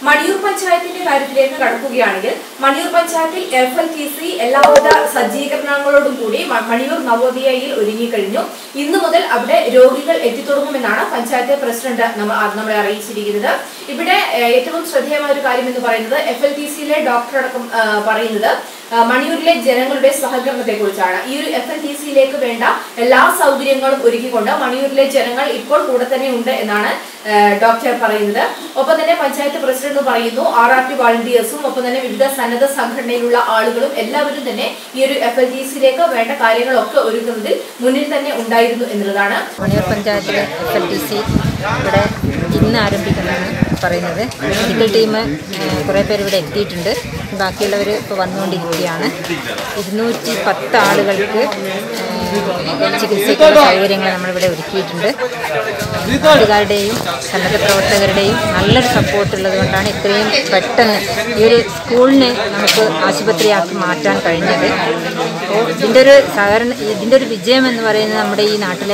മണിയൂർ പഞ്ചായത്തിന്റെ കാര്യത്തിലേക്ക് കടക്കുകയാണെങ്കിൽ മണിയൂർ പഞ്ചായത്തിൽ FLTC എല്ലാവിധ സജ്ജീകരണങ്ങളോടും കൂടി മണിയൂർ നവോദയയിൽ ഒരുങ്ങിക്കഴിഞ്ഞു. ഇന്നു മുതൽ അവിടെ രോഗികൾ എത്തിത്തുടങ്ങുമെന്നാണ് പഞ്ചായത്ത് പ്രസിഡന്റ് നമ്മളെ അറിയിച്ചിരിക്കുന്നത്. ഇവിടെ ഏറ്റവും ശ്രദ്ധേയമായ ഒരു കാര്യം എന്ന് പറയുന്നത് FLTCയിലെ ഡോക്ടർ അടക്കം പറയുന്നത് മണിയൂരിലെ ജനങ്ങളുടെ സഹകരണത്തെ കുറിച്ചാണ്. ഈ ഒരു FLTCയിലേക്ക് വേണ്ട എല്ലാ സൗകര്യങ്ങളും ഒരുക്കിക്കൊണ്ട് മണിയൂരിലെ ജനങ്ങൾ ഇപ്പോൾ കൂടെ തന്നെ ഉണ്ട് എന്നാണ് ഡോക്ടർ പറയുന്നത്. ഒപ്പം തന്നെ പഞ്ചായത്ത് പ്രസിഡന്റ് പറയുന്നു RRT വോളണ്ടിയേഴ്സും ഒപ്പം തന്നെ വിവിധ സന്നദ്ധ സംഘടനയിലുള്ള ആളുകളും എല്ലാവരും തന്നെ ഈ ഒരു FLTCയിലേക്ക് വേണ്ട കാര്യങ്ങളൊക്കെ ഒരുക്കുന്നതിൽ മുന്നിൽ തന്നെ ഉണ്ടായിരുന്നു എന്നുള്ളതാണ്. മണിയൂർ പഞ്ചായത്തിലെ FLTC ഇവിടെ ഇന്ന് ആരംഭിക്കുന്നതെന്ന് പറയുന്നത്. മെഡിക്കൽ ടീം കുറേ പേര് ഇവിടെ എത്തിയിട്ടുണ്ട്. ബാക്കിയുള്ളവർ ഇപ്പോൾ വന്നുകൊണ്ടിരിക്കുകയാണ്. 210 ആളുകൾക്ക് ചികിത്സയ്ക്കുള്ള സൗകര്യങ്ങൾ നമ്മളിവിടെ ഒരുക്കിയിട്ടുണ്ട്. നാട്ടുകാരുടെയും സന്നദ്ധ പ്രവർത്തകരുടെയും നല്ലൊരു സപ്പോർട്ട് ഉള്ളത് കൊണ്ടാണ് ഇത്രയും പെട്ടെന്ന് ഈ ഒരു സ്കൂളിനെ നമുക്ക് ആശുപത്രിയാക്കി മാറ്റാൻ കഴിഞ്ഞത്. അപ്പോൾ ഇതിൻ്റെ ഒരു വിജയം എന്ന് പറയുന്നത് നമ്മുടെ ഈ നാട്ടിലെ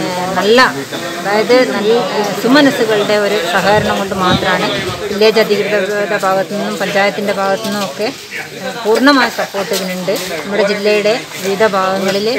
അതായത് സുമനസ്സുകളുടെ ഒരു സഹകരണം കൊണ്ട് മാത്രമാണ്. വില്ലേജ് അധികൃതരുടെ ഭാഗത്തു നിന്നും പഞ്ചായത്തിൻ്റെ ഭാഗത്തു നിന്നും ഒക്കെ പൂർണ്ണമായ സപ്പോർട്ട് ഇതിനുണ്ട്. നമ്മുടെ ജില്ലയുടെ വിവിധ ഭാഗങ്ങളിൽ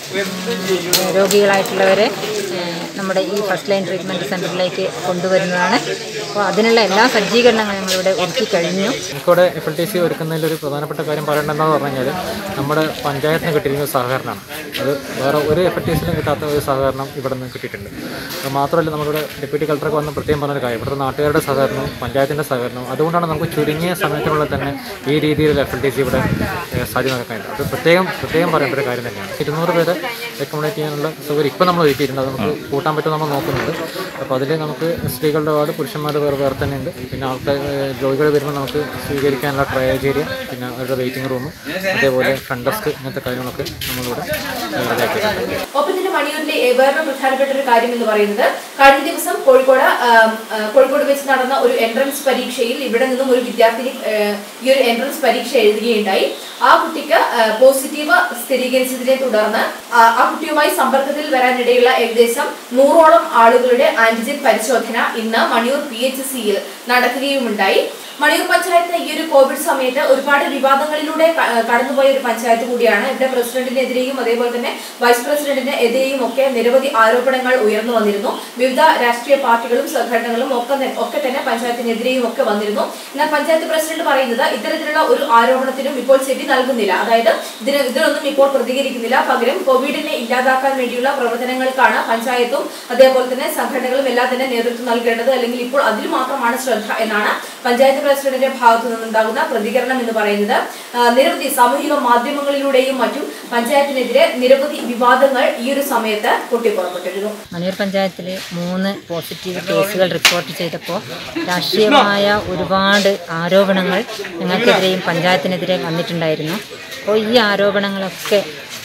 രോഗികളായിട്ടുള്ളവരെ നമ്മുടെ ഈ ഫസ്റ്റ് ലൈൻ ട്രീറ്റ്മെൻറ്റ് സെൻ്ററിലേക്ക് കൊണ്ടുവരുന്നതാണ്. അപ്പോൾ അതിനുള്ള എല്ലാ സജ്ജീകരണങ്ങളും ഞങ്ങളിവിടെ ഒരുക്കി കഴിഞ്ഞു. ഇവിടെ FLTC ഒരുക്കുന്നതിലൊരു പ്രധാനപ്പെട്ട കാര്യം പറയേണ്ടതെന്ന് പറഞ്ഞു കഴിഞ്ഞാൽ നമ്മുടെ പഞ്ചായത്തിന് കിട്ടിയിരിക്കുന്ന സഹകരണമാണ്. അത് വേറെ ഒരു FLTCയിലും കിട്ടാത്ത ഒരു സഹകരണം ഇവിടെ നിന്ന് കിട്ടിയിട്ടുണ്ട്. അത് മാത്രമല്ല നമ്മളിവിടെ ഡെപ്യൂട്ടി കളക്ടർക്ക് വന്ന് പ്രത്യേകം പറഞ്ഞൊരു കാര്യം ഇവിടുത്തെ നാട്ടുകാരുടെ സഹകരണവും പഞ്ചായത്തിൻ്റെ സഹകരണവും അതുകൊണ്ടാണ് നമുക്ക് ചുരുങ്ങിയ സമയത്തിനുള്ളിൽ തന്നെ ഈ രീതിയിൽ FLTC ഇവിടെ സാധ്യമാക്കാൻ. അത് പ്രത്യേകം പറയേണ്ട ഒരു കാര്യം തന്നെയാണ്. 200 പേരെ അക്കോമഡേറ്റ് ചെയ്യാനുള്ള സൗകര്യം ഇപ്പോൾ നമ്മൾ ഒരുക്കിയിട്ടുണ്ട്. അത് നമുക്ക് കൂട്ടാൻ പറ്റും നമ്മൾ നോക്കുന്നുണ്ട്. അപ്പോൾ അതിൽ നമുക്ക് സ്ത്രീകളുടെ വാർഡ് പുരുഷന്മാരുടെ വേറെ തന്നെയുണ്ട്. പിന്നെ ആൾക്കാർ രോഗികൾ വരുമ്പോൾ നമുക്ക് സ്വീകരിക്കാനുള്ള ട്രയേജ് ഏരിയ, പിന്നെ അവരുടെ വെയിറ്റിംഗ് റൂം, അതേപോലെ ഫ്രണ്ട് ഡെസ്ക്, ഇങ്ങനത്തെ കാര്യങ്ങളൊക്കെ നമ്മളിവിടെ റെഡിയാക്കിയിട്ടുണ്ട്. ഒപ്പം തന്നെ മണിയൂരിലെ വേറൊരു പ്രധാനപ്പെട്ട ഒരു കാര്യം എന്ന് പറയുന്നത് കഴിഞ്ഞ ദിവസം കോഴിക്കോട് വെച്ച് നടന്ന ഒരു എൻട്രൻസ് പരീക്ഷയിൽ ഇവിടെ നിന്നും ഒരു വിദ്യാർത്ഥിനി ഈ ഒരു എൻട്രൻസ് പരീക്ഷ എഴുതുകയുണ്ടായി. ആ കുട്ടിക്ക് പോസിറ്റീവ് സ്ഥിരീകരിച്ചതിനെ തുടർന്ന് ആ കുട്ടിയുമായി സമ്പർക്കത്തിൽ വരാനിടയുള്ള ഏകദേശം 100ഓളം ആളുകളുടെ ആന്റിജൻ പരിശോധന ഇന്ന് മണിയൂർ PHCയിൽ നടക്കുകയുമുണ്ടായി. മണിയൂർ പഞ്ചായത്ത് ഈ ഒരു കോവിഡ് സമയത്ത് ഒരുപാട് വിവാദങ്ങളിലൂടെ കടന്നുപോയ ഒരു പഞ്ചായത്ത് കൂടിയാണ്. ഇവിടെ പ്രസിഡന്റിനെതിരെയും അതേപോലെ തന്നെ വൈസ് പ്രസിഡന്റിനെതിരെയും ഒക്കെ നിരവധി ആരോപണങ്ങൾ ഉയർന്നു വന്നിരുന്നു. വിവിധ രാഷ്ട്രീയ പാർട്ടികളും സംഘടനകളും ഒക്കെ തന്നെ പഞ്ചായത്തിനെതിരെയും ഒക്കെ വന്നിരുന്നു. എന്നാൽ പഞ്ചായത്ത് പ്രസിഡന്റ് പറയുന്നത് ഇത്തരത്തിലുള്ള ഒരു ആരോപണത്തിനും ഇപ്പോൾ ചെവി നൽകുന്നില്ല. അതായത് ഇതിനൊന്നും ഇപ്പോൾ പ്രതികരിക്കുന്നില്ല. പകരം കോവിഡിനെ ഇല്ലാതാക്കാൻ വേണ്ടിയുള്ള പ്രവർത്തനങ്ങൾക്കാണ് പഞ്ചായത്തും അതേപോലെ തന്നെ സംഘടനകളും എല്ലാം തന്നെ നേതൃത്വം നൽകേണ്ടത്. അല്ലെങ്കിൽ ഇപ്പോൾ അതിൽ മാത്രമാണ് ശ്രദ്ധ എന്നാണ് പഞ്ചായത്ത് പ്രസിഡന്റിന്റെ ഭാഗത്തു നിന്നുണ്ടാകുന്ന പ്രതികരണം എന്ന് പറയുന്നത്. നിരവധി സാമൂഹിക മാധ്യമങ്ങളിലൂടെയും മറ്റും പഞ്ചായത്തിനെതിരെ നിരവധി വിവാദങ്ങൾ ഈ ഒരു സമയത്ത് പൊട്ടിപ്പുറപ്പെട്ടിരുന്നു. മണിയൂർ പഞ്ചായത്തിൽ 3 പോസിറ്റീവ് കേസുകൾ റിപ്പോർട്ട് ചെയ്തപ്പോൾ രാഷ്ട്രീയമായ ഒരുപാട് ആരോപണങ്ങൾ ഞങ്ങൾക്കെതിരെയും പഞ്ചായത്തിനെതിരെ വന്നിട്ടുണ്ടായിരുന്നു. അപ്പോൾ ഈ ആരോപണങ്ങളൊക്കെ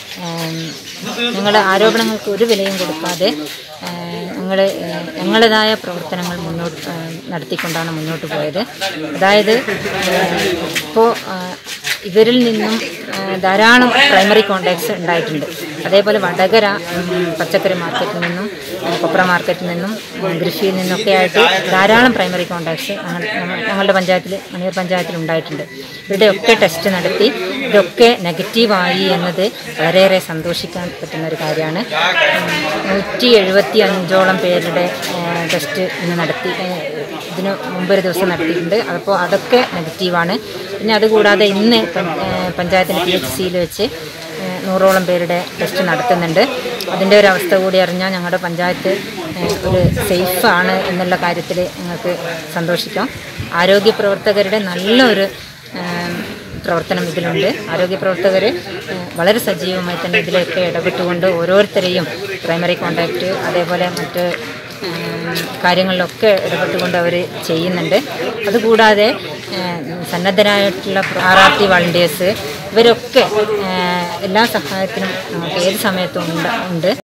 ആരോപണങ്ങൾക്ക് ഒരു വിലയും കൊടുക്കാതെ ഞങ്ങളുടേതായ പ്രവർത്തനങ്ങൾ നടത്തിക്കൊണ്ടാണ് മുന്നോട്ട് പോയത്. അതായത് ഇപ്പോൾ ഇവരിൽ നിന്നും ധാരാളം പ്രൈമറി കോണ്ടാക്ട്സ് ഉണ്ടായിട്ടുണ്ട്. അതേപോലെ വടകര പച്ചക്കറി മാർക്കറ്റിൽ നിന്നും കൊപ്ര മാർക്കറ്റിൽ നിന്നും കൃഷിയിൽ നിന്നൊക്കെ ആയിട്ട് ധാരാളം പ്രൈമറി കോണ്ടാക്ട്സ് ഞങ്ങളുടെ മണിയൂർ പഞ്ചായത്തിൽ ഉണ്ടായിട്ടുണ്ട്. ഇവരുടെയൊക്കെ ടെസ്റ്റ് നടത്തി ഇതൊക്കെ നെഗറ്റീവായി എന്നത് വളരെയേറെ സന്തോഷിക്കാൻ പറ്റുന്ന ഒരു കാര്യമാണ്. 175ഓളം പേരുടെ ടെസ്റ്റ് ഇതിന് മുമ്പൊരു ദിവസം നടത്തിയിട്ടുണ്ട്. അപ്പോൾ അതൊക്കെ നെഗറ്റീവാണ്. പിന്നെ അതുകൂടാതെ ഇന്ന് പഞ്ചായത്തിൻ്റെ PHCയിൽ വെച്ച് 100ഓളം പേരുടെ ടെസ്റ്റ് നടത്തുന്നുണ്ട്. അതിൻ്റെ ഒരു അവസ്ഥ കൂടി അറിഞ്ഞാൽ ഞങ്ങളുടെ പഞ്ചായത്ത് ഒരു സേഫാണ് എന്നുള്ള കാര്യത്തിൽ ഞങ്ങൾക്ക് സന്തോഷിക്കാം. ആരോഗ്യ പ്രവർത്തകരുടെ നല്ലൊരു പ്രവർത്തനം ഇതിലുണ്ട്. ആരോഗ്യ പ്രവർത്തകർ വളരെ സജീവമായി തന്നെ ഇതിലൊക്കെ ഇടപെട്ടുകൊണ്ട് ഓരോരുത്തരെയും പ്രൈമറി കോണ്ടാക്റ്റ് അതേപോലെ മറ്റ് കാര്യങ്ങളിലൊക്കെ ഇടപെട്ടുകൊണ്ട് അവർ ചെയ്യുന്നുണ്ട്. അതുകൂടാതെ സന്നദ്ധരായിട്ടുള്ള RRT വോളണ്ടിയേഴ്സ് ഇവരൊക്കെ എല്ലാ സഹായത്തിനും നമുക്ക് ഏത് സമയത്തും ഉണ്ട്.